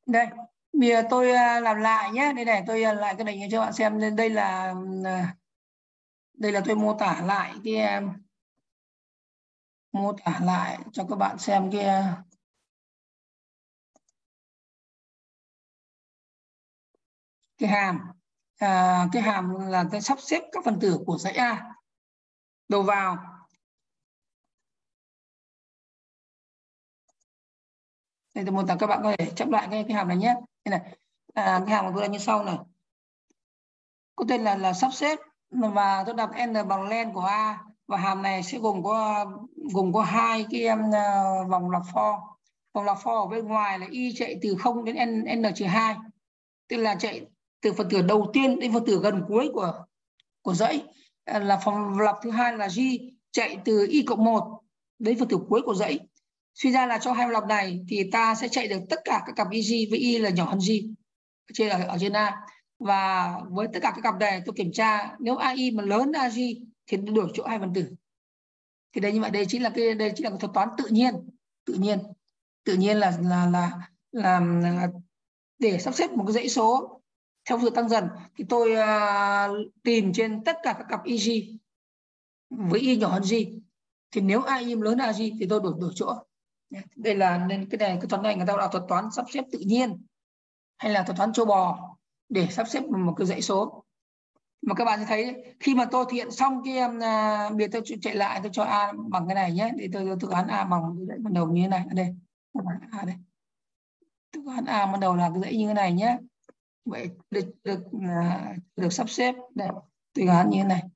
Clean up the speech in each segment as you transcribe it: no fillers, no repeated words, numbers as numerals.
Đây, bây giờ tôi làm lại nhé. Đây này, tôi lại cái này cho bạn xem. Đây là tôi mô tả lại mô tả lại cho các bạn xem cái hàm. Cái hàm là cái sắp xếp các phần tử của dãy A đầu vào. Đây tôi mô tả, các bạn có thể chậm lại cái hàm này nhé. Đây này, cái hàm của tôi là như sau này. Có tên là sắp xếp, và tôi đặt n bằng len của A, và hàm này sẽ gồm có hai cái vòng log for. Vòng log for ở bên ngoài là y chạy từ 0 đến n-2, tức là chạy từ phần tử đầu tiên đến phần tử gần cuối của dãy. Là vòng log thứ hai là g chạy từ y cộng 1 đến phần tử cuối của dãy. Suy ra là cho hai vòng log này thì ta sẽ chạy được tất cả các cặp y với y là nhỏ hơn g ở trên A. Và với tất cả các cặp này tôi kiểm tra, nếu AI mà lớn AG thì đổi chỗ hai phần tử. Thì đây, như vậy đây chính là cái thuật toán tự nhiên là để sắp xếp một cái dãy số theo sự tăng dần. Thì tôi tìm trên tất cả các cặp EG với y nhỏ hơn G, thì nếu AI lớn AG thì tôi đổi chỗ. Đây là nên cái toán này người ta gọi là thuật toán sắp xếp tự nhiên, hay là thuật toán châu bò để sắp xếp một cái dãy số. Mà các bạn sẽ thấy khi mà tôi thực hiện xong bây giờ tôi chạy lại, tôi cho A bằng cái này nhé, thì tôi đoán A bằng cái dãy ban đầu như thế này. Ở đây A đây, tôi đoán A ban đầu là cái dãy như thế này nhé. Vậy được sắp xếp đây, tôi đoán như thế này,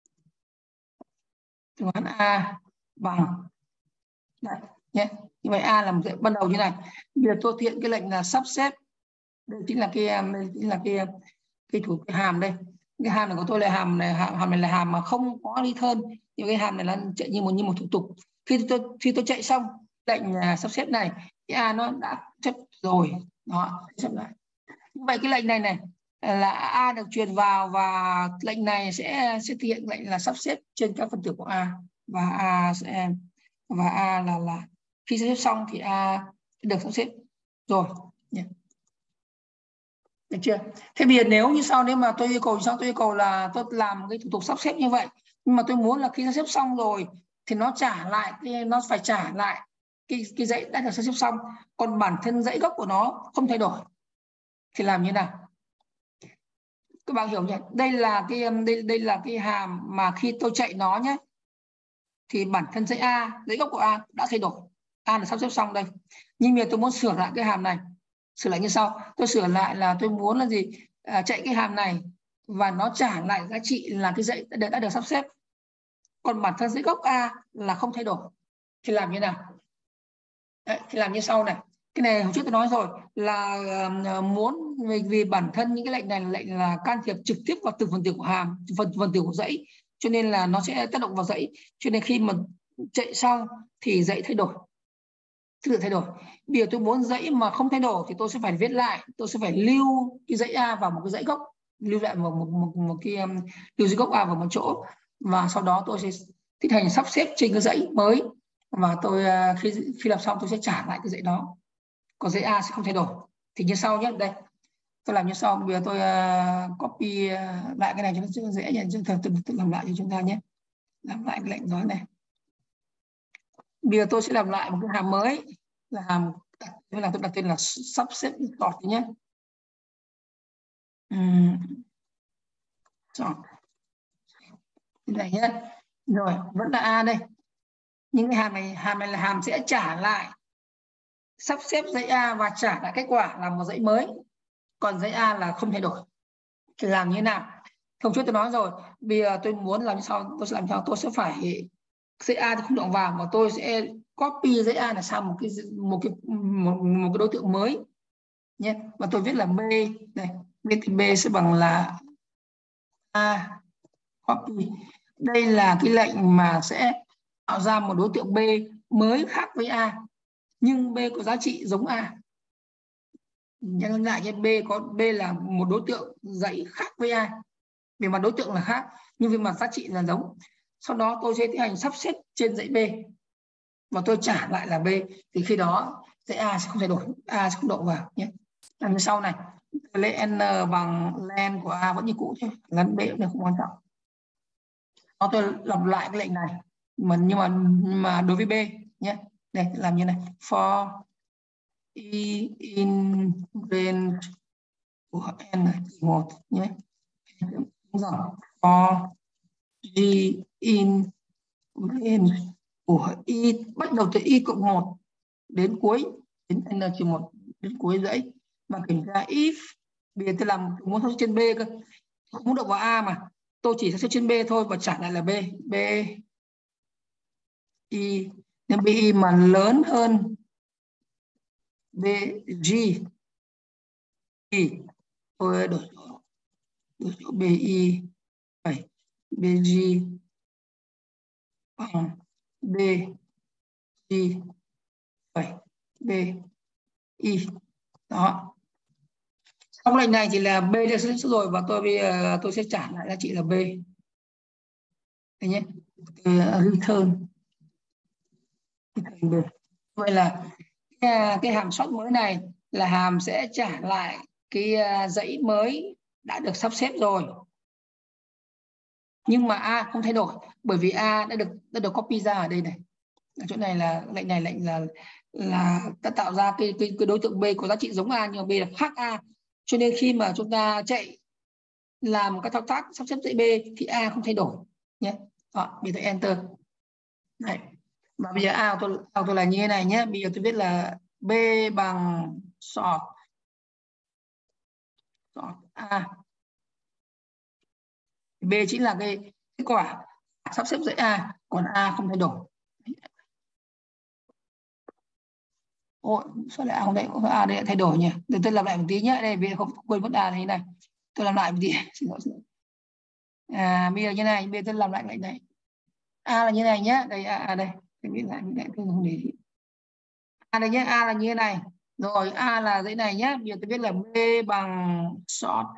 tôi đoán A bằng đây nhé. Như vậy A là một dãy ban đầu như này. Bây giờ tôi thực hiện cái lệnh là sắp xếp, đây chính là cái hàm đây. Cái hàm này của tôi là hàm này là hàm mà không có return, nhưng cái hàm này là chạy như một thủ tục. Khi tôi chạy xong lệnh sắp xếp này thì A nó đã chấp rồi đó, chấp lại. Như vậy cái lệnh này là A được truyền vào, và lệnh này sẽ thực hiện lệnh là sắp xếp trên các phần tử của A, và A là khi sắp xếp xong thì A được sắp xếp rồi. Được chưa? Thế bây giờ nếu mà tôi yêu cầu là tôi làm cái thủ tục sắp xếp như vậy, nhưng mà tôi muốn là khi sắp xếp xong rồi thì nó phải trả lại cái dãy đã được sắp xếp xong, còn bản thân dãy gốc của nó không thay đổi, thì làm như nào? Các bạn hiểu nhỉ? Đây là cái hàm mà khi tôi chạy nó nhé, thì bản thân dãy gốc của A đã thay đổi, A là sắp xếp xong đây. Nhưng mà tôi muốn sửa lại cái hàm này, sửa lại như sau. Tôi sửa lại là tôi muốn là gì? Chạy cái hàm này và nó trả lại giá trị là cái dãy đã được sắp xếp, còn bản thân dãy gốc A là không thay đổi. Thì làm như nào? Đấy, thì làm như sau này. Cái này hôm trước tôi nói rồi là muốn vì bản thân những cái lệnh này là lệnh là can thiệp trực tiếp vào từng phần tử của hàm, phần tử của dãy, cho nên là nó sẽ tác động vào dãy. Cho nên khi mà chạy xong thì dãy thay đổi, tự thay đổi. Bây giờ tôi muốn dãy mà không thay đổi thì tôi sẽ phải viết lại, tôi sẽ phải lưu cái dãy A vào một cái dãy gốc, lưu lại một cái lưu dãy gốc A vào một chỗ, và sau đó tôi sẽ tiến hành sắp xếp trên cái dãy mới, và tôi khi làm xong tôi sẽ trả lại cái dãy đó, còn dãy A sẽ không thay đổi. Thì như sau nhé, đây tôi làm như sau. Bây giờ tôi copy lại cái này cho nó dễ nhỉ, chúng ta tự làm lại cho chúng ta nhé. Làm lại cái lệnh đó này. Bây giờ tôi sẽ làm lại một cái hàm mới, là hàm tôi đặt tên là sắp xếp lọt nhé. Rồi cái này nhé, rồi vẫn là A đây, những cái hàm này là hàm sẽ trả lại, sắp xếp dãy A và trả lại kết quả là một dãy mới, còn dãy A là không thay đổi. Thì làm như thế nào? Hôm trước tôi nói rồi, bây giờ tôi muốn làm sao, tôi sẽ làm sao, tôi sẽ phải dãy A thì không động vào, mà tôi sẽ copy dãy A là sang một cái đối tượng mới nhé. Và tôi viết là B này, B sẽ bằng là A copy. Đây là cái lệnh mà sẽ tạo ra một đối tượng B mới khác với A, nhưng B có giá trị giống A. Nhân lại cái B là một đối tượng dãy khác với A, về mặt đối tượng là khác nhưng về mặt giá trị là giống. Sau đó tôi sẽ tiến hành sắp xếp trên dãy B và tôi trả lại là B, thì khi đó dãy A sẽ không thay đổi, A sẽ không động vào nhé. Làm như sau này, tôi lấy n bằng len của a vẫn như cũ thôi, len b cũng không quan trọng. Đó, tôi lặp lại cái lệnh này nhưng mà đối với b nhé. Đây làm như này, for i in range của n một nhé. For g in range của y bắt đầu từ y cộng 1 đến cuối, đến n-1 đến cuối dãy, và kiểm tra if. Bây giờ tôi làm muốn số trên b cơ, không muốn động vào a mà tôi chỉ số trên b thôi và trả lại là b y. Nên bi mà lớn hơn bg thì tôi đổi chỗ bi phải bg bằng bg phải bi. Đó, trong lệnh này chỉ là b đã xuất rồi, và tôi bây giờ tôi sẽ trả lại giá trị là b. Đấy nhé, return b. Vậy là cái hàm soát mới này là hàm sẽ trả lại cái dãy mới đã được sắp xếp rồi, nhưng mà a không thay đổi, bởi vì a đã được copy ra ở đây này. Ở chỗ này là lệnh là đã tạo ra cái đối tượng b có giá trị giống a nhưng mà b là khác a, cho nên khi mà chúng ta chạy làm các thao tác sắp xếp dãy b thì a không thay đổi nhé. Đó, bây giờ enter này, và bây giờ a của tôi là như thế này nhé. Bây giờ tôi viết là b bằng sort a, b chính là cái kết quả sắp xếp dãy a, còn a không thay đổi. Ôi, sao lại a đây lại thay đổi nhỉ? Để tôi làm lại một tí nhé. Đây vì không quên mất a thế này. Tôi làm lại một tí. Xin lỗi. Bây giờ như này, bây giờ tôi làm lại lệnh này. A là như này nhé. Đây đây. Tôi viết lại tôi không để ý. A đây nhé, a là như thế này. Rồi a là dãy này nhé. Bây giờ tôi viết là b bằng sort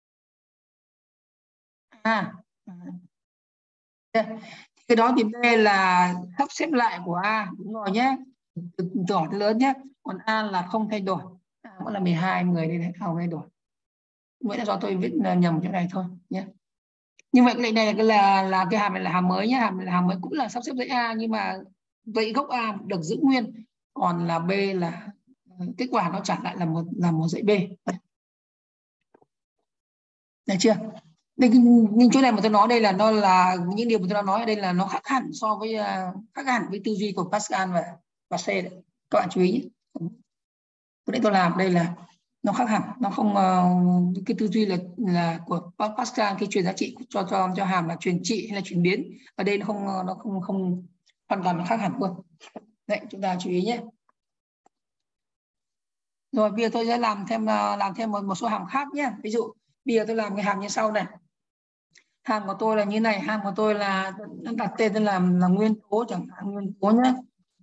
a. Cái đó thì b là sắp xếp lại của a, đúng rồi nhé, từ nhỏ tới lớn nhé. Còn a là không thay đổi, vẫn là 12 người đây này, không thay đổi. Vậy là do tôi viết nhầm chỗ này thôi nhé. Như vậy cái lệnh này là cái hàm này là hàm mới nhé, hàm này là hàm mới cũng là sắp xếp dãy a, nhưng mà dãy gốc a được giữ nguyên, còn là b là kết quả nó trả lại là một dãy b. Được chưa? Nhưng chỗ này mà tôi nói đây là nó là những điều mà tôi đã nói ở đây là nó khác hẳn so với khác hẳn với tư duy của Pascal và C đấy. Các bạn chú ý nhé. Cái đấy tôi làm đây là nó khác hẳn, nó không cái tư duy là của Pascal khi truyền giá trị cho hàm là truyền trị hay là truyền biến, ở đây nó không hoàn toàn khác hẳn luôn. Đấy, chúng ta chú ý nhé. Rồi bây giờ tôi sẽ làm thêm một số hàm khác nhé. Ví dụ bây giờ tôi làm cái hàm như sau này. Hàm của tôi là như này, hàm của tôi là đặt tên tôi là nguyên tố, chẳng hạn nguyên tố nhé,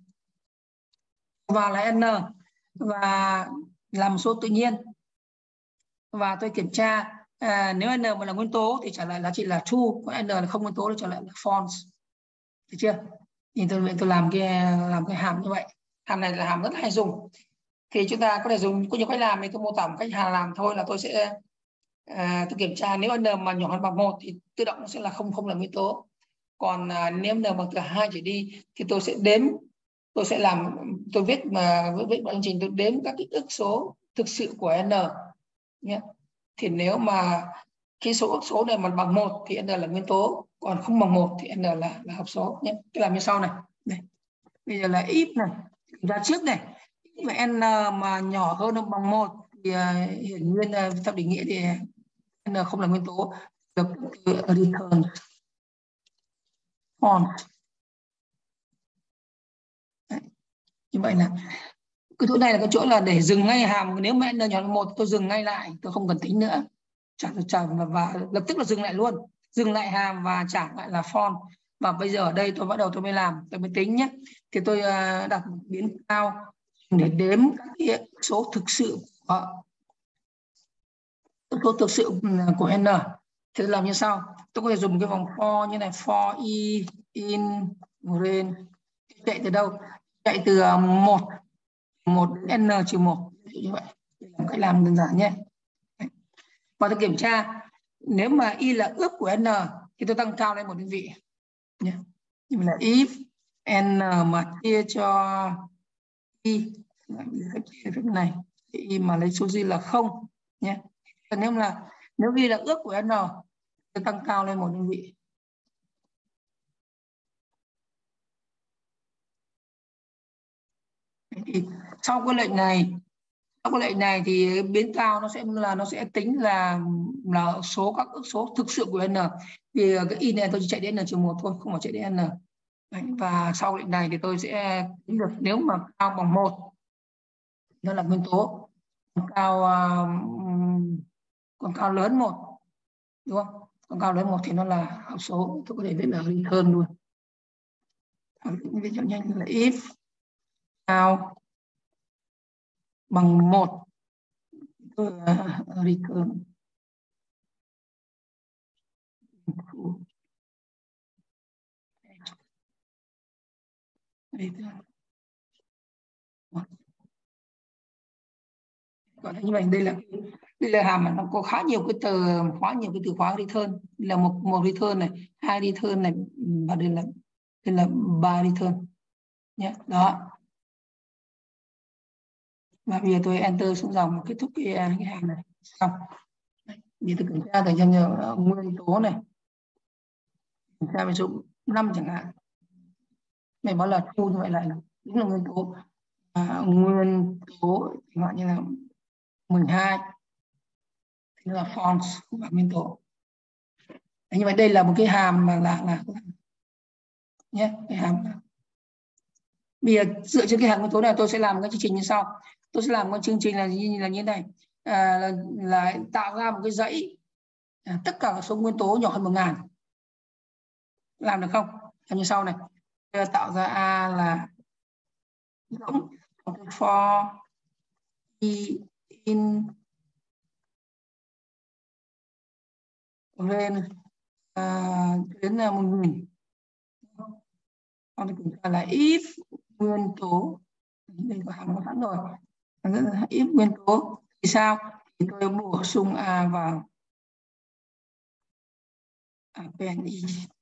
và là n, và làm số tự nhiên, và tôi kiểm tra nếu n mà là nguyên tố thì trả lại giá trị là true, còn n là không nguyên tố thì trả lại là false. Được chưa? Thì tôi làm cái hàm như vậy. Hàm này là hàm rất hay dùng, thì chúng ta có thể dùng có nhiều cách làm, thì tôi mô tả một cách làm thôi, là tôi sẽ tôi kiểm tra nếu n mà nhỏ hơn bằng 1 thì tự động nó sẽ là không là nguyên tố. Còn nếu n bằng từ 2 trở đi thì tôi sẽ đếm, tôi viết bằng trình tôi đếm các cái ức số thực sự của n nhé. Thì nếu mà cái số này mà bằng 1 thì n là nguyên tố, còn không bằng 1 thì n là hợp số nhé. Cái làm như sau này. Đây. Bây giờ là if này, ra trước này, mà n mà nhỏ hơn hoặc bằng 1 thì hiển nhiên theo định nghĩa thì n không là nguyên tố, được return false. Như vậy là cái chỗ này là cái chỗ là để dừng ngay hàm, nếu mà n nhỏ hơn 1 tôi dừng ngay lại, tôi không cần tính nữa, và lập tức là dừng lại luôn, dừng lại hàm và trả lại là false. Và bây giờ ở đây tôi bắt đầu tôi mới tính nhé. Thì tôi đặt biến cao để đếm các cái số thực sự của n. Thì làm như sau, tôi có thể dùng cái vòng for như này, for i in range, chạy từ đâu? Chạy từ 1 đến n-1, như vậy. Đây là một cách làm đơn giản nhé. Và tôi kiểm tra nếu mà y là ước của n thì tôi tăng cao lên một đơn vị nhé. Nhưng mà là if n mà chia cho y phép này thì y mà lấy số z là 0 nhé. Nếu y là ước của n tôi tăng cao lên một đơn vị. Thì sau cái lệnh này thì biến cao nó sẽ tính là các ước số thực sự của n, vì cái y này tôi chỉ chạy đến n-1 thôi, không phải chạy đến n. Đấy, và sau lệnh này thì tôi sẽ tính được nếu mà cao bằng 1 nó là nguyên tố, còn cao lớn 1 đúng không? Còn cao lớn 1 thì nó là hậu số, tôi có thể viết là return luôn. Ví dụ nhanh là if cao bằng 1 return gọi là như vậy. Đây là hàm mà nó có khá nhiều cái từ khóa return. Đây là một return này, 2 return này, và đây là 3 return nhé. Đó, và bây giờ tôi enter xuống dòng kết thúc cái hàm này xong. Bây giờ tôi kiểm tra cho nhiều nguyên tố này, kiểm tra ví dụ 5 chẳng hạn, mày bảo là true như vậy lại đúng là nguyên tố. Nguyên tố chẳng hạn như là 12 thì là false, không phải nguyên tố. Như vậy đây là một cái hàm mà là nhé, cái hàm. Bây giờ dựa trên cái hàm nguyên tố này tôi sẽ làm cái chương trình như sau. Tôi sẽ làm cái chương trình là như thế này, là tạo ra một cái dãy tất cả các số nguyên tố nhỏ hơn 1000. Làm được không? Làm như sau này, tạo ra A là giống for y in range đến 1000. Còn kiểm tra là if nguyên tố, đây có hàm có sẵn rồi, if nguyên tố thì sao? Thì tôi bổ sung A vào append y.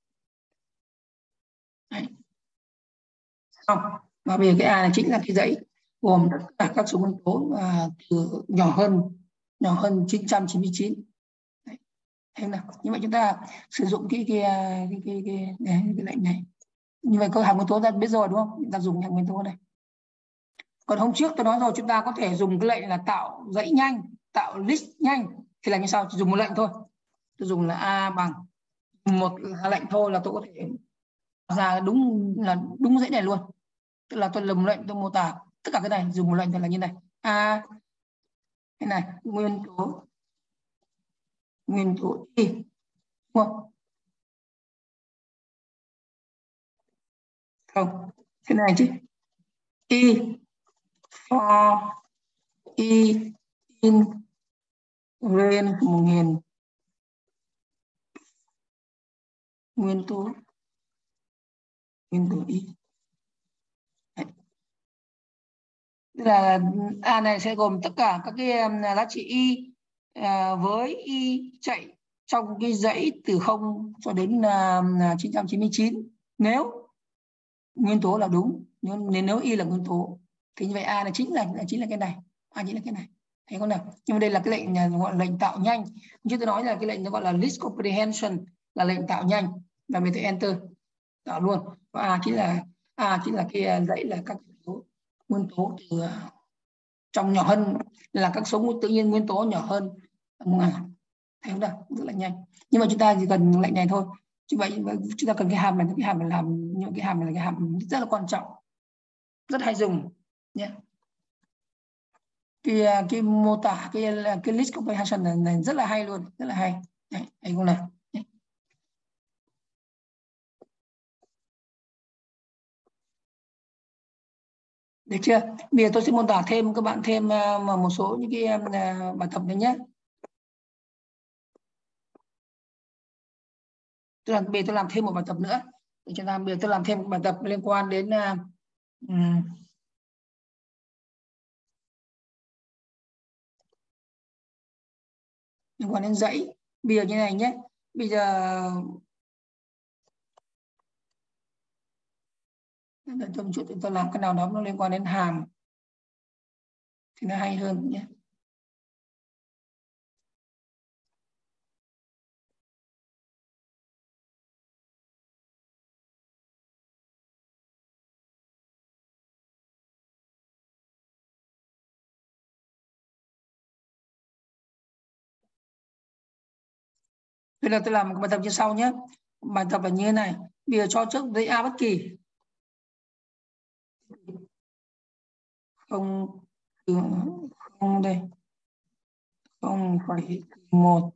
Đấy. Xong. Và bây giờ cái A này chính là cái dãy gồm tất cả các số nguyên tố từ nhỏ hơn 999. Đấy. Thế nào? Như vậy chúng ta sử dụng cái lệnh này. Như vậy có hàm nguyên tố ta biết rồi đúng không? Chúng ta dùng hàm nguyên tố này. Còn hôm trước tôi nói rồi, chúng ta có thể dùng cái lệnh là tạo dãy nhanh, tạo list nhanh, thì là như sau, chỉ dùng một lệnh thôi. Tôi dùng là A bằng một lệnh thôi là tôi có thể ra đúng dãy này luôn. Tức là tôi làm lệnh tôi mô tả tất cả cái này, dùng một lệnh thì là như này. A cái này nguyên tố y, đúng không? Không, thế này chứ. Y for y in range 1000 nguyên tố y. Đấy. Tức là A này sẽ gồm tất cả các cái giá trị y với y chạy trong cái dãy từ 0 cho đến 999 nếu nguyên tố là đúng, nếu y là nguyên tố thì như vậy A là chính là cái này, A chính là cái này, thấy không nào? Nhưng mà đây là cái lệnh gọi là lệnh tạo nhanh, như tôi nói là cái lệnh nó gọi là list comprehension, là lệnh tạo nhanh, và mình tôi enter tạo luôn. Và A chính là cái dãy là các nguyên tố từ trong nhỏ hơn, là các số tự nhiên nguyên tố nhỏ hơn 1000. Thấy không nào? Rất là nhanh. Nhưng mà chúng ta chỉ cần lệnh này thôi. Như vậy chúng ta cần cái hàm này, những cái hàm này là cái hàm rất là quan trọng, rất hay dùng nhé. Cái mô tả cái list comprehension này rất là hay luôn, rất là hay. Đấy, thấy không nào? Được chưa? Bây giờ tôi sẽ mô tả thêm các bạn thêm một số những cái bài tập này nhé. Bây giờ tôi làm thêm một bài tập nữa. Bây giờ tôi làm thêm một bài tập liên quan đến liên quan đến dãy. Bây giờ như này nhé, bây giờ tôi làm cái nào đó nó liên quan đến hàm thì nó hay hơn nhé. Bây giờ tôi làm một bài tập như sau nhé. Bài tập là như thế này. Bây giờ cho trước dãy A bất kỳ. 0 đây. 0,1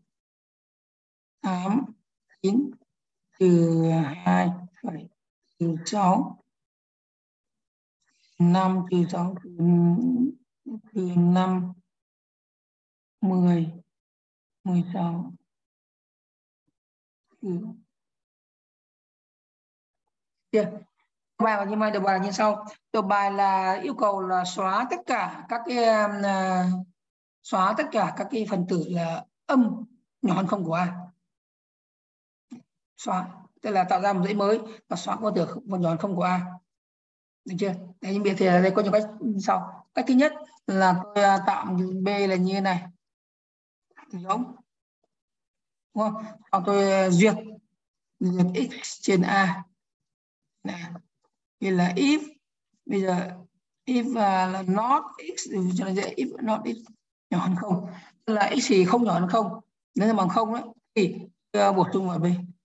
8 9 trừ 2 trừ 6 5 trừ 6 trừ 5 10 16 bài và như mai đầu bài như sau. Đầu bài là yêu cầu là xóa tất cả các cái phần tử là âm nhỏ hơn không của A. Xóa, tức là tạo ra một dãy mới và xóa phần tử nhỏ hơn không của A. Được chưa? Đấy, nhưng bây giờ đây có nhiều cách sau. Cách thứ nhất là tôi tạo B là như thế này, giống, đúng không? Hoặc tôi duyệt x trên A này, như là if bây giờ if là not x cho nó dễ, if not x nhỏ hơn không, tức là x thì không nhỏ hơn không, nếu là bằng không đấy thì bổ sung vào B.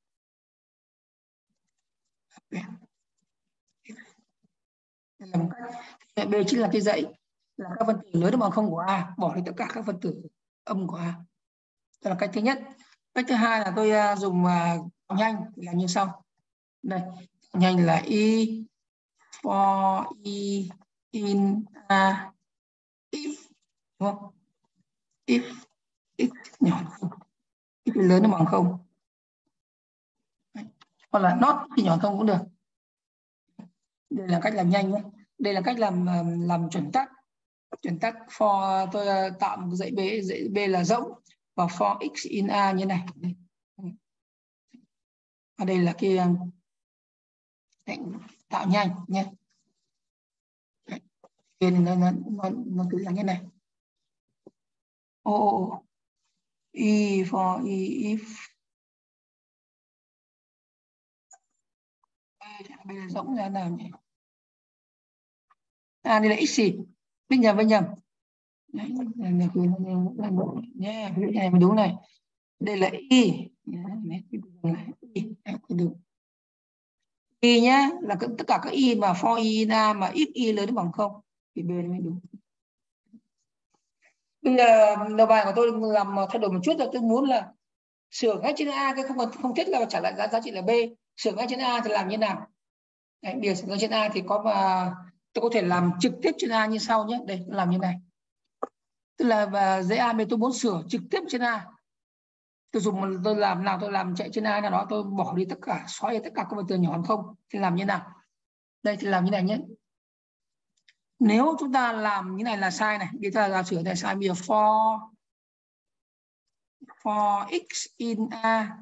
Đây là một cách. B chính là cái dãy là các phân tử lớn hơn bằng không của A, bỏ đi tất cả các phân tử âm của A. Đó là cách thứ nhất. Cách thứ hai là tôi dùng tạo nhanh là như sau. Đây, nhanh là y for y in A if, đúng không? If x nhỏ hơn không, x lớn hơn bằng không, hoặc là not thì nhỏ hơn không cũng được. Đây là cách làm nhanh nhé. Đây là cách làm chuẩn tắc. Chuẩn tắc for tôi tạo một dãy B là rỗng và for x in A như này. Và đây là cái tạo nhanh nhé. Nó cứ là như này. E for e if bây giờ rỗng ra nào nhỉ? Đây là x gì? Biết nhầm với nhầm. Đấy, nhé, cái này mới đúng này. Đây là y. Y nhá, là tất cả các y mà for y ra mà if y lớn hơn bằng không thì B mới đúng. Bây giờ đầu bài của tôi làm thay đổi một chút là tôi muốn là sửa ngay trên A, cái không thiết là trả lại giá trị là B. Sửa ngay trên A thì làm như nào? Đấy, bây giờ sửa ngay trên A thì tôi có thể làm trực tiếp trên A như sau nhé. Đây, làm như này. Tức là dãy A tôi muốn sửa trực tiếp trên A. Tôi làm chạy trên A nào đó, tôi bỏ đi tất cả, xóa đi tất cả các phần tử nhỏ hơn không thì làm như nào? Đây thì làm như này nhé. Nếu chúng ta làm như này là sai này, bây giờ sửa này sai. Bây giờ for x in A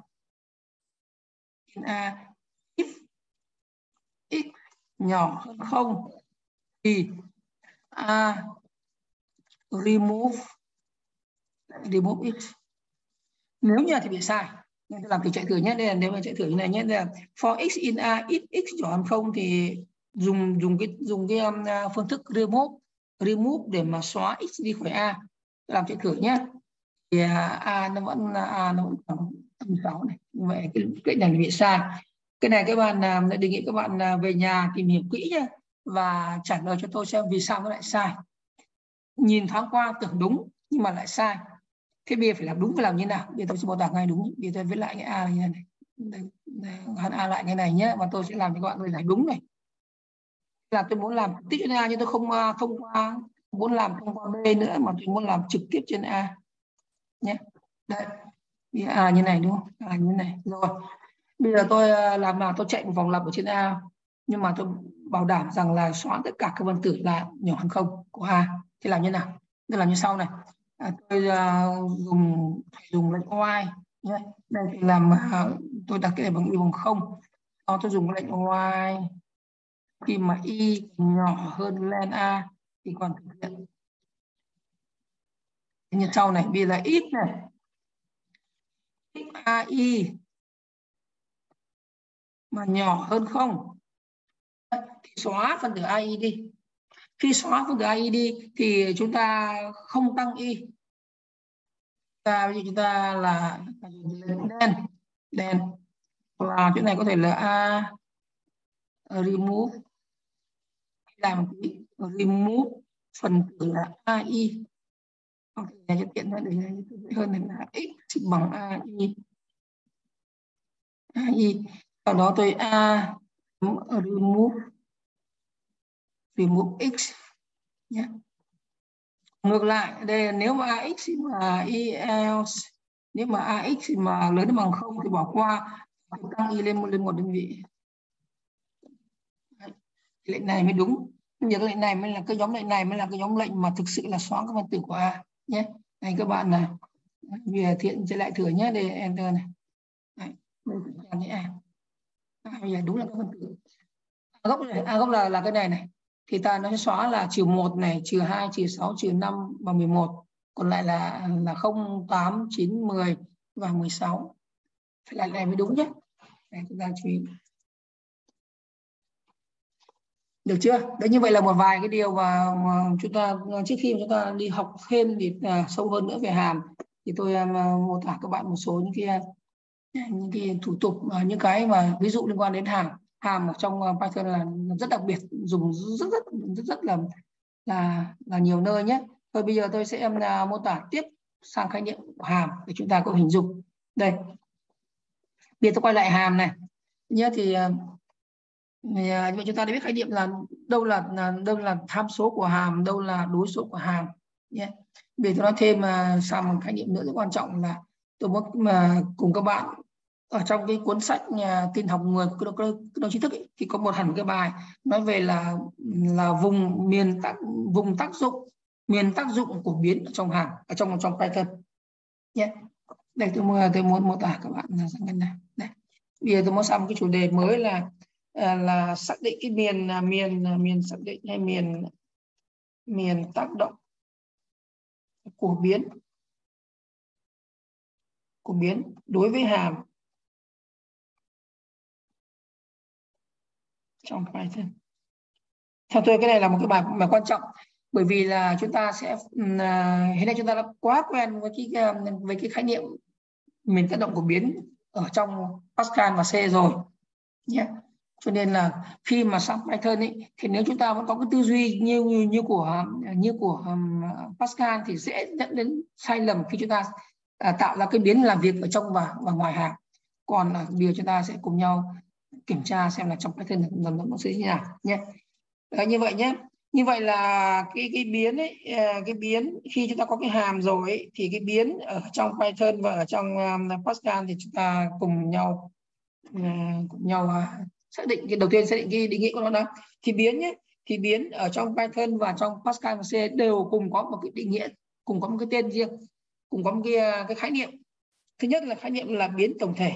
if x nhỏ hơn không thì A remove x. Nếu như thì bị sai, nên tôi làm thử chạy thử nhé. Đây là nếu mà chạy thử như này nhé. Đây là for x in A if x nhỏ hơn không thì dùng cái phương thức remove để mà xóa x đi khỏi A. Làm chạy thử nhé. Thì A nó vẫn khoảng 6 này. Như vậy cái này bị sai. Cái này các bạn đề nghị các bạn về nhà tìm hiểu kỹ nhé và trả lời cho tôi xem vì sao nó lại sai. Nhìn thoáng qua tưởng đúng nhưng mà lại sai. Thế bây giờ phải làm đúng, phải làm như nào? Bây giờ tôi sẽ mô tả ngay đúng. Bây giờ tôi viết lại cái A như này. Đây, A lại cái này nhé, và tôi sẽ làm cho các bạn tôi giải đúng này. Là tôi muốn làm tích trên A nhưng tôi không muốn làm thông qua B nữa mà tôi muốn làm trực tiếp trên A nhé. Đây, A như này đúng không? A như này. Rồi. Bây giờ tôi làm nào tôi chạy một vòng lặp ở trên A nhưng mà tôi bảo đảm rằng là xóa tất cả các phân tử là nhỏ hơn không của A. Thì làm như nào? Tôi làm như sau này. tôi dùng lệnh while nhé. Đây tôi làm tôi đặt cái này bằng y bằng 0. Tôi dùng lệnh while khi mà y nhỏ hơn len a thì còn thực hiện như sau này. Bây giờ ít này, x ai mà nhỏ hơn 0 thì xóa phân tử ai đi. Khi xóa phân tử ai đi thì chúng ta không tăng y. Chúng ta là đen và chỗ này có thể là remove, làm cái remove phần tử là ai. Không thể này cho tiện ra để hơn là x bằng ai. Sau đó tôi remove x nhé. Ngược lại đây, nếu mà ax mà else, nếu mà ax mà lớn hơn bằng 0 thì bỏ qua, tăng y lên một đơn vị. Lệnh này mới đúng. Những lệnh này mới là cái nhóm lệnh này mới là cái nhóm lệnh mà thực sự là xóa các phân tử của a nhé. Này các bạn này, về Thiện sẽ lại thử nhé, để enter này. Đấy, bây giờ đúng là các phân tử gốc là cái này thì ta nó sẽ xóa là -1 này, -2, -6, -5 và 11, còn lại là 0, 8, 9, 10 và 16. Phải lại này mới đúng nhé. Đây, chúng ta chú ý. Được chưa? Đấy, như vậy là một vài cái điều mà chúng ta trước khi chúng ta đi học thêm thì sâu hơn nữa về hàm thì tôi mô tả các bạn một số những cái thủ tục, những cái mà ví dụ liên quan đến hàm ở trong Python là rất đặc biệt, dùng rất là nhiều nơi nhé. Thôi bây giờ tôi sẽ mô tả tiếp sang khái niệm của hàm để chúng ta có hình dung. Đây, bây giờ tôi quay lại hàm này nhé. Thì vậy chúng ta đã biết khái niệm là đâu là tham số của hàm, đâu là đối số của hàm nhé. Bây giờ tôi nói thêm sang một khái niệm nữa rất quan trọng là tôi muốn cùng các bạn ở trong cái cuốn sách tin học người của cơ động trí thức ấy, thì có một hẳn cái bài nói về là vùng tác dụng của biến ở trong hàm, ở trong Python nhé. Đây tôi muốn mô tả các bạn là dạng cái này. Đây, bây giờ tôi muốn sang một cái chủ đề mới là xác định cái miền xác định hay miền tác động của biến đối với hàm trong Python. Theo tôi cái này là một cái bài mà quan trọng, bởi vì là chúng ta sẽ hiện nay chúng ta đã quá quen với cái khái niệm miền tác động của biến ở trong Pascal và C rồi nhé. Cho nên là khi mà sang Python ấy, thì nếu chúng ta vẫn có cái tư duy như của Pascal thì sẽ dẫn đến sai lầm khi chúng ta tạo ra cái biến làm việc ở trong và ngoài hàm. Còn bây giờ chúng ta sẽ cùng nhau kiểm tra xem là trong Python nó sẽ như thế nào nhé. Đấy, như vậy nhé. Như vậy là cái biến ấy, cái biến khi chúng ta có cái hàm rồi ấy, thì cái biến ở trong Python và ở trong Pascal thì chúng ta cùng nhau xác định cái đầu tiên, xác định cái định nghĩa của nó đó. Thì biến nhé, thì biến ở trong Python và trong Pascal và C đều cùng có một cái định nghĩa, cùng có một cái tên riêng, cùng có một cái khái niệm. Thứ nhất là khái niệm là biến tổng thể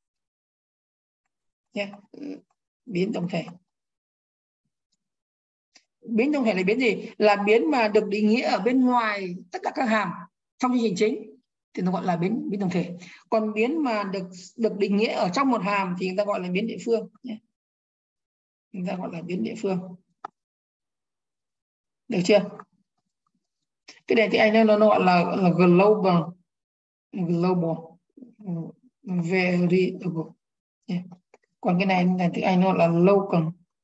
nhé. Biến tổng thể. Biến tổng thể là biến gì? Là biến mà được định nghĩa ở bên ngoài tất cả các hàm trong chương trình chính thì nó gọi là biến tổng thể. Còn biến mà được định nghĩa ở trong một hàm thì người ta gọi là biến địa phương nhé. Người ta gọi là biến địa phương. Được chưa? Cái này thì anh nó gọi là global variable. Yeah. Còn cái này thì anh nó là local.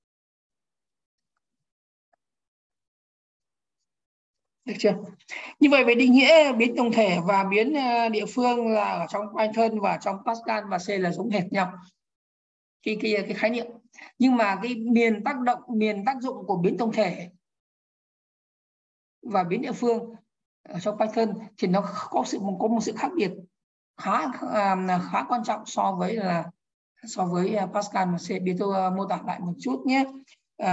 Được chưa? Như vậy về định nghĩa biến tổng thể và biến địa phương là ở trong Python và trong Pascal và C là giống hệt nhau. Cái khái niệm. Nhưng mà cái miền tác dụng của biến tổng thể và biến địa phương ở trong Python thì nó có một sự khác biệt khá quan trọng so với Pascal và C. Bây tôi mô tả lại một chút nhé.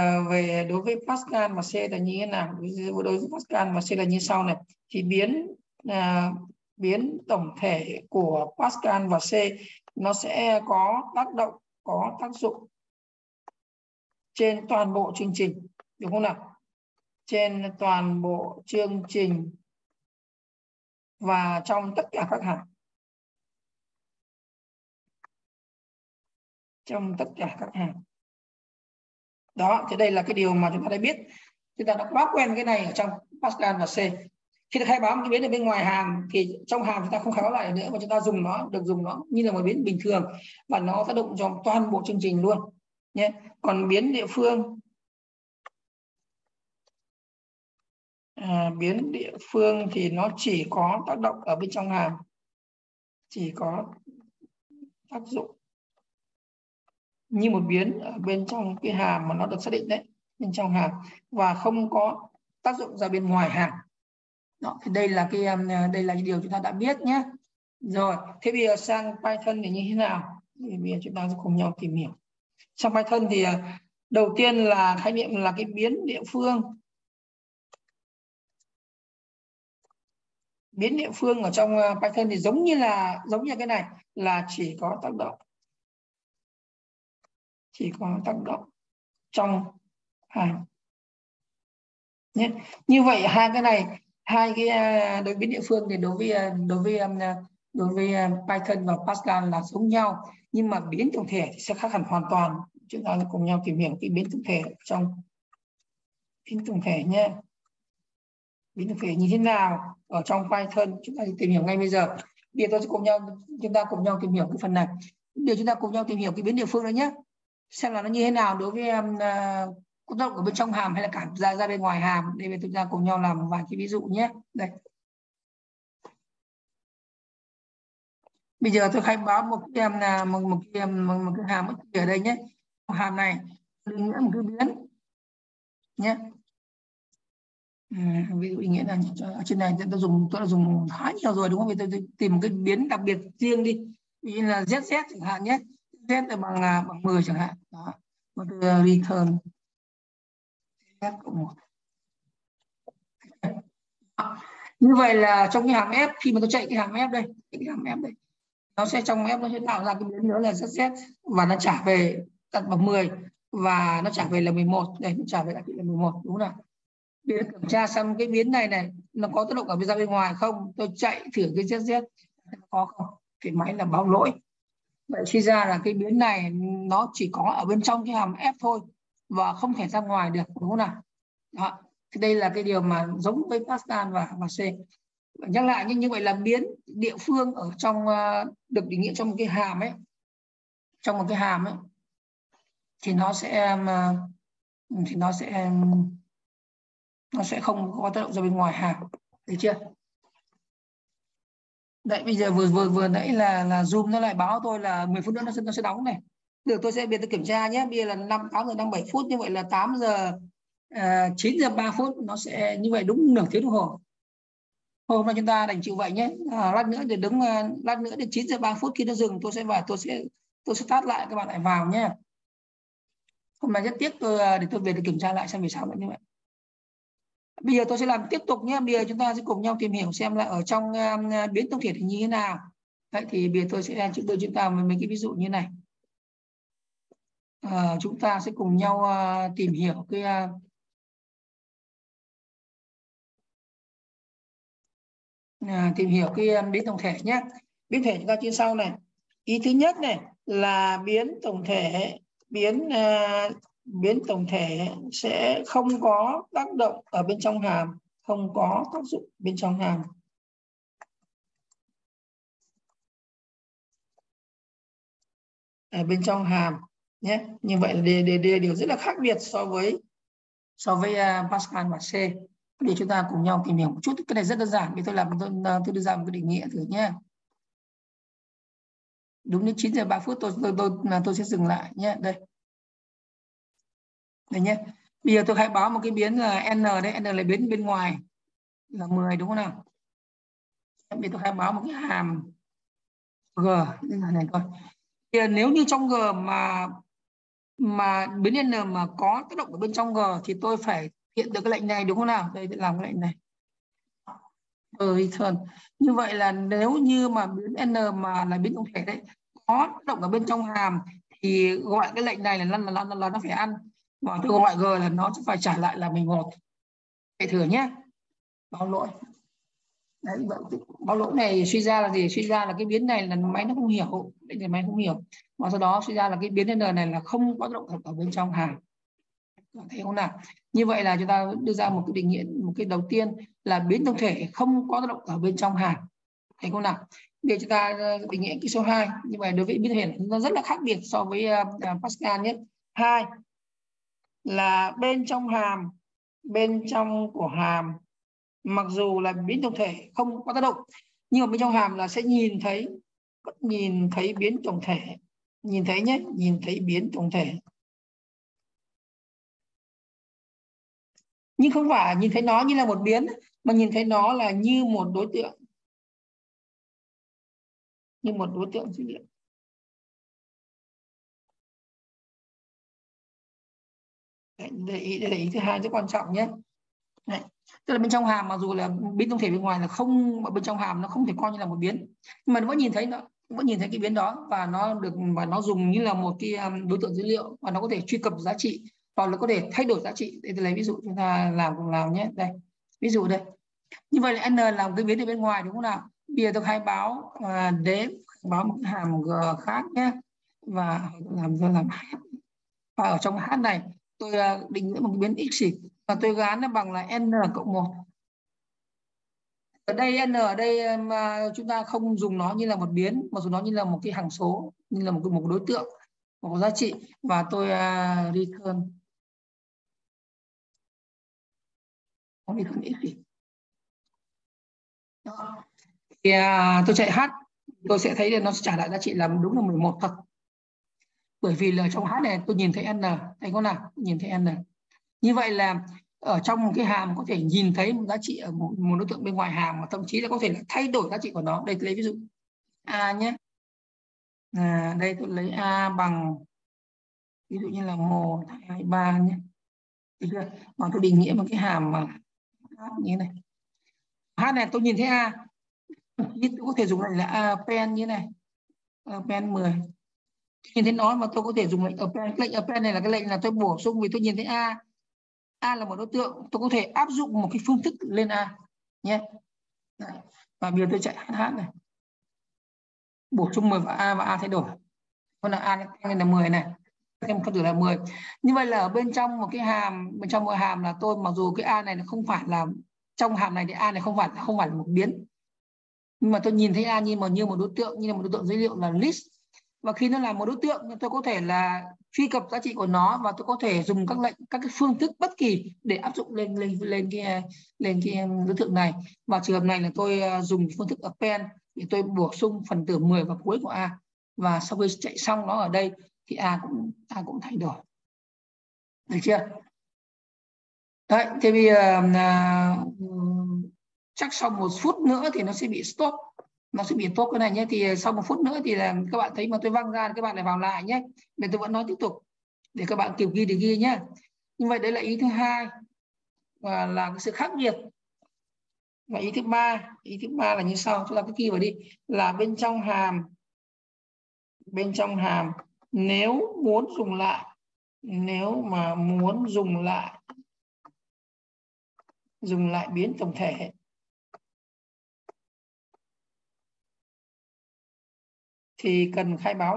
Đối với Pascal và C là như thế nào? Đối với Pascal và C là như sau này. Thì biến biến tổng thể của Pascal và C nó sẽ có tác dụng trên toàn bộ chương trình, đúng không nào? Trên toàn bộ chương trình và trong tất cả các hàm. Trong tất cả các hàm. Đó, thì đây là cái điều mà chúng ta đã biết. Chúng ta đã quá quen cái này ở trong Pascal và C. Khi ta khai báo một cái biến ở bên ngoài hàm thì trong hàm chúng ta không khai báo lại nữa, mà chúng ta dùng nó như là một biến bình thường và nó tác động trong toàn bộ chương trình luôn nhé. Còn biến địa phương biến địa phương thì nó chỉ có tác động ở bên trong hàm, chỉ có tác dụng như một biến ở bên trong cái hàm mà nó được xác định đấy, bên trong hàm, và không có tác dụng ra bên ngoài hàm. Đó, thì đây là cái điều chúng ta đã biết nhé. Rồi, thế bây giờ sang Python thì như thế nào? Thì bây giờ chúng ta sẽ cùng nhau tìm hiểu. Trong Python thì đầu tiên là khái niệm là cái biến địa phương. Biến địa phương ở trong Python thì giống như cái này là chỉ có tác động trong hàm nhé. Như vậy hai cái đối với biến địa phương thì đối với Python và Pascal là giống nhau, nhưng mà biến tổng thể thì sẽ khác hẳn hoàn toàn. Chúng ta sẽ cùng nhau tìm hiểu cái biến tổng thể trong biến tổng thể nhé. Biến tổng thể như thế nào ở trong Python chúng ta tìm hiểu ngay bây giờ. Bây giờ chúng ta cùng nhau tìm hiểu cái phần này. Điều chúng ta cùng nhau tìm hiểu cái biến địa phương đó nhé, xem là nó như thế nào đối với tác động ở bên trong hàm hay là cả ra bên ngoài hàm. Đây chúng ta cùng nhau làm vài cái ví dụ nhé. Đây, bây giờ tôi khai báo một cái hàm ở đây nhé. Hàm này định nghĩa một cái biến nhé. Ví dụ ý nghĩa là ở trên này tôi đã dùng khá nhiều rồi, đúng không? Vì tôi tìm một cái biến đặc biệt riêng đi, ví dụ như là ZZ chẳng hạn nhé. Z là bằng 10 chẳng hạn. Đó. Và tôi return Z cộng 1. Như vậy là trong cái hàm F, khi mà tôi chạy cái hàm F đây, nó sẽ trong F nó sẽ tạo ra cái biến nữa là ZZ và nó trả về đặt bằng 10 và nó trả về là 11. Đây, nó trả về là 11, đúng không nào? Để kiểm tra xem cái biến này nó có tác động ở bên ngoài không. Tôi chạy thử cái ZZ có không, thì máy là báo lỗi. Vậy suy ra là cái biến này nó chỉ có ở bên trong cái hàm F thôi và không thể ra ngoài được, đúng không nào? Đó. Thì đây là cái điều mà giống với Pascal và C. Nhắc lại như vậy là biến địa phương ở trong được định nghĩa trong một cái hàm ấy, thì nó sẽ không có tác động ra bên ngoài hàm, thấy chưa? Đấy, bây giờ vừa nãy là Zoom nó lại báo tôi là 10 phút nữa nó sẽ đóng này. Được, tôi sẽ tôi kiểm tra nhé. Bây giờ là 8 giờ 57 phút, như vậy là 9 giờ 3 phút nó sẽ như vậy, đúng nửa tiếng đồng hồ. Hôm nay chúng ta đành chịu vậy nhé. Lát nữa đến 9 giờ 3 phút khi nó dừng tôi sẽ tắt lại, các bạn lại vào nhé. Hôm nay rất tiếc để tôi về để kiểm tra lại xem vì sao lại như vậy. Bây giờ tôi sẽ làm tiếp tục nhé. Bây giờ chúng ta sẽ cùng nhau tìm hiểu xem là ở trong biến tổng thể thì như thế nào. Vậy thì bây giờ tôi sẽ chúng ta với mấy cái ví dụ như này. Chúng ta sẽ cùng nhau tìm hiểu cái biến tổng thể nhé. Biến thể chúng ta chia sau này. Ý thứ nhất này là biến tổng thể sẽ không có tác động ở bên trong hàm, không có tác dụng bên trong hàm. Ở bên trong hàm nhé. Như vậy là điều rất là khác biệt so với Pascal và C. Để chúng ta cùng nhau tìm hiểu một chút. Cái này rất đơn giản, vì tôi đưa ra một cái định nghĩa thử nhé. Đúng đến 9 giờ 3 phút tôi sẽ dừng lại nhé. Đây nhé. Bây giờ tôi khai báo một cái biến là n đấy, n là biến bên ngoài là 10, đúng không nào? Bây giờ tôi khai báo một cái hàm g này thôi. Thì nếu như trong g mà biến n mà có tác động ở bên trong g thì tôi phải hiện được cái lệnh này, đúng không nào? Đây, tôi làm cái lệnh này. return. Như vậy là nếu như mà biến n mà là biến tổng thể đấy có tác động ở bên trong hàm thì gọi cái lệnh này là nó phải ăn, và tôi gọi g là nó sẽ phải trả lại là 11. Hãy thử nhé. Báo lỗi. Đấy, báo lỗi này suy ra là gì? Suy ra là cái biến này là máy nó không hiểu, để máy không hiểu, và sau đó suy ra là cái biến n này là không có tác động ở bên trong hàm. Thấy không nào? Như vậy là chúng ta đưa ra một cái định nghĩa, một cái đầu tiên là biến tổng thể không có tác động ở bên trong hàm. Thấy không nào? Để chúng ta định nghĩa cái số 2. Như vậy đối với biến thể nó rất là khác biệt so với Pascal nhé. 2 là bên trong của hàm mặc dù là biến tổng thể không có tác động, nhưng mà bên trong hàm là sẽ nhìn thấy biến tổng thể, nhìn thấy nhé, nhìn thấy biến tổng thể, nhưng không phải nhìn thấy nó như là một biến, mà nhìn thấy nó là như một đối tượng, như một đối tượng dữ liệu. Đây là ý thứ hai rất quan trọng nhé. Đấy. Tức là bên trong hàm mặc dù là biến tổng thể bên ngoài là không, bên trong hàm nó không thể coi như là một biến, nhưng mà nó vẫn nhìn thấy, nó vẫn nhìn thấy cái biến đó, và nó dùng như là một cái đối tượng dữ liệu, và nó có thể truy cập giá trị, hoặc là có thể thay đổi giá trị. Để tôi lấy ví dụ chúng ta cùng làm nhé. Đây ví dụ đây, như vậy là n là một cái biến ở bên ngoài đúng không nào? Bây giờ tôi khai báo đếm, báo một cái hàm g khác nhé, và làm h, và ở trong h này tôi định nghĩa một cái biến x và tôi gán nó bằng là n cộng 1. Ở đây n ở đây mà chúng ta không dùng nó như là một biến, mà dùng nó như là một cái hằng số, như là một đối tượng, một giá trị, và tôi return x. Thì tôi chạy h, tôi sẽ thấy là nó sẽ trả lại giá trị là đúng là 11 thật, bởi vì là trong h này tôi nhìn thấy n, thấy có nào, nhìn thấy n. Như vậy là ở trong một cái hàm có thể nhìn thấy một giá trị ở một đối tượng bên ngoài hàm, mà thậm chí là có thể là thay đổi giá trị của nó. Đây tôi lấy ví dụ a nhé. Đây tôi lấy a bằng ví dụ như là 1, 2, 3 nhé. Được chưa? Mà tôi định nghĩa một cái hàm mà như thế này. h này tôi nhìn thấy a, tôi có thể dùng lại là append như thế này, append 10. Nhìn thấy nó mà tôi có thể dùng lệnh append. Lệnh append này là cái lệnh là tôi bổ sung, vì tôi nhìn thấy a là một đối tượng, tôi có thể áp dụng một cái phương thức lên a nhé. Và bây giờ tôi chạy h này, bổ sung 10 vào và a thay đổi, còn là a là 10 này, thêm phân tử là 10. Như vậy là ở bên trong một cái hàm, bên trong một hàm là tôi mặc dù cái a này nó không phải là trong hàm này thì a này không phải là một biến, nhưng mà tôi nhìn thấy a như một đối tượng, như là một đối tượng dữ liệu là list, và khi nó là một đối tượng tôi có thể là truy cập giá trị của nó, và tôi có thể dùng các lệnh, các cái phương thức bất kỳ để áp dụng lên cái đối tượng này. Và trường hợp này là tôi dùng phương thức append để tôi bổ sung phần tử 10 vào cuối của a, và sau khi chạy xong nó ở đây thì a cũng thay đổi. Được chưa? Đấy, thế bây giờ chắc sau 1 phút nữa thì nó sẽ bị stop, cái này nhé. Thì sau 1 phút nữa thì là các bạn thấy mà tôi văng ra, các bạn lại vào lại nhé, để tôi vẫn nói tiếp tục để các bạn kịp ghi thì ghi nhé. Như vậy đấy là ý thứ hai, và là cái sự khác biệt. Và ý thứ ba là như sau, chúng ta cứ ghi vào đi, là bên trong hàm nếu mà muốn dùng lại biến tổng thể thì cần khai báo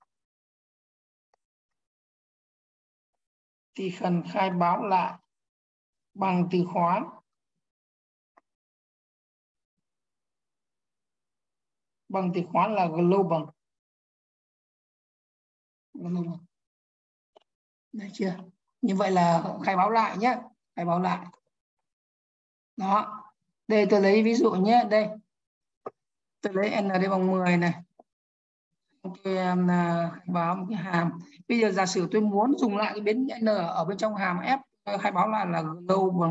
lại, bằng từ khóa là global. Được chưa? Như vậy là khai báo lại nhé, khai báo lại. Đó. Đây tôi lấy ví dụ nhé, đây. Tôi lấy n đây bằng 10 này. Tôi khai báo một cái hàm. Bây giờ giả sử tôi muốn dùng lại cái biến n ở bên trong hàm f, khai báo lại là global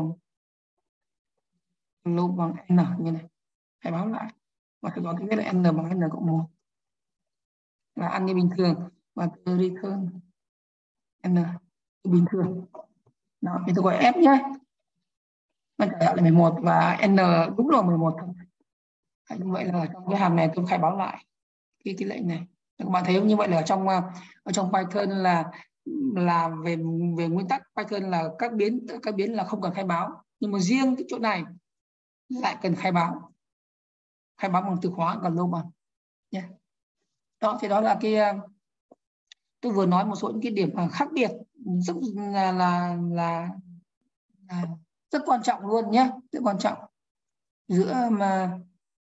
n như này. Khai báo lại. Và tôi có cái viết là n bằng n cộng 1. Là ăn như bình thường, và tôi return n bình thường. Đó, thì tôi gọi f nhé. Nó trả lại là 11 và n đúng là 11. Như vậy là trong cái hàm này tôi khai báo lại cái lệnh này. Các bạn thấy không? Như vậy là ở trong Python là về nguyên tắc Python là các biến là không cần khai báo, nhưng mà riêng cái chỗ này lại cần khai báo bằng từ khóa global nhé. Đó thì đó là cái tôi vừa nói một số những cái điểm khác biệt rất là rất quan trọng luôn nhé, rất quan trọng giữa mà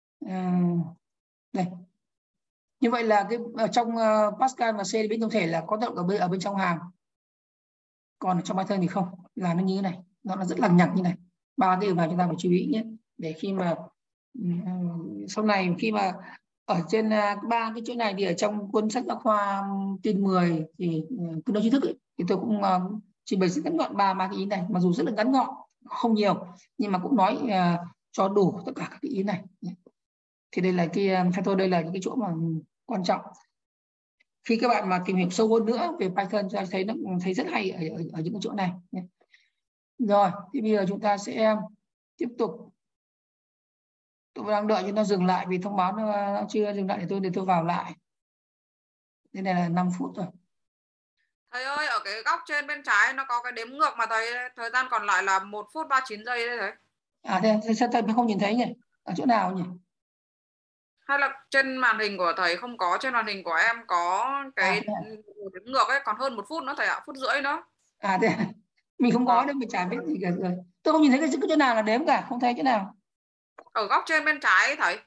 đây. Như vậy là cái ở trong Pascal và C biến tổng thể là có tác động ở bên trong hàm, còn ở trong Python thì không, là nó như thế này, nó là rất lằng nhằng như này. Ba cái điều này chúng ta phải chú ý nhé, để khi mà sau này khi mà ở trên ba cái chỗ này thì ở trong cuốn sách giáo khoa tin 10 thì cứ nói tri thức ấy, thì tôi cũng trình bày rất ngắn gọn ba cái ý này, mặc dù rất là ngắn gọn, không nhiều, nhưng mà cũng nói cho đủ tất cả các cái ý này. Thì đây là theo tôi đây là những cái chỗ mà quan trọng khi các bạn mà tìm hiểu sâu hơn nữa về Python, cho thấy nó thấy rất hay ở những cái chỗ này. Rồi thì bây giờ chúng ta sẽ tiếp tục. Tôi đang đợi cho nó dừng lại vì thông báo nó chưa dừng lại, để tôi vào lại. Đây này là 5 phút rồi. Thầy ơi, ở cái góc trên bên trái nó có cái đếm ngược mà thầy, thời gian còn lại là 1 phút 39 giây đấy thầy. Thế sao thầy không nhìn thấy nhỉ? Ở chỗ nào nhỉ? Hay là trên màn hình của thầy không có, trên màn hình của em có cái đếm ngược ấy, còn hơn 1 phút nữa thầy ạ, 1 phút rưỡi nữa. Thế mình không có đấy, mình chả biết gì cả rồi. Tôi không nhìn thấy cái chỗ nào là đếm cả, không thấy chỗ nào. Ở góc trên bên trái ấy, thầy.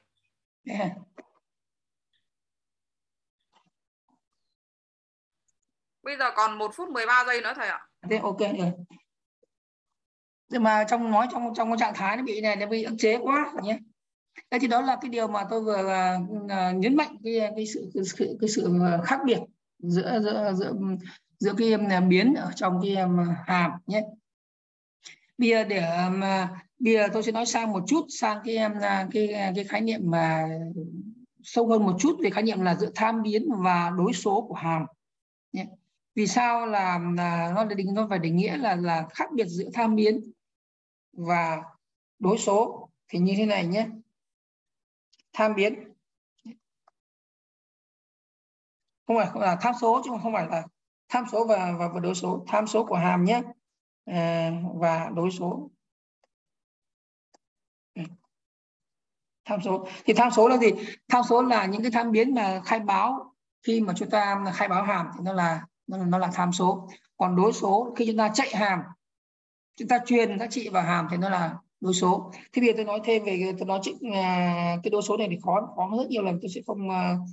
Bây giờ còn 1 phút 13 giây nữa thầy ạ. Thế ok rồi. Nhưng mà trong cái trạng thái nó bị này, nó bị ức chế quá nhé. Thế thì đó là cái điều mà tôi vừa nhấn mạnh cái sự khác biệt giữa cái biến ở trong cái hàm nhé. Bây giờ tôi sẽ nói sang một chút sang cái khái niệm mà sâu hơn một chút về khái niệm là giữa tham biến và đối số của hàm nhé. Vì sao là nó phải định nghĩa là khác biệt giữa tham biến và đối số thì như thế này nhé. Tham biến không phải là tham số, chứ không phải là tham số và đối số. Tham số của hàm nhé, và đối số. Tham số thì tham số là gì? Tham số là những cái tham biến mà khai báo khi mà chúng ta khai báo hàm thì nó là tham số. Còn đối số khi chúng ta chạy hàm, chúng ta truyền giá trị vào hàm thì nó là đối số. Thì bây giờ tôi nói thêm về tôi nói chuyện cái đối số này thì khó rất nhiều lần, tôi sẽ không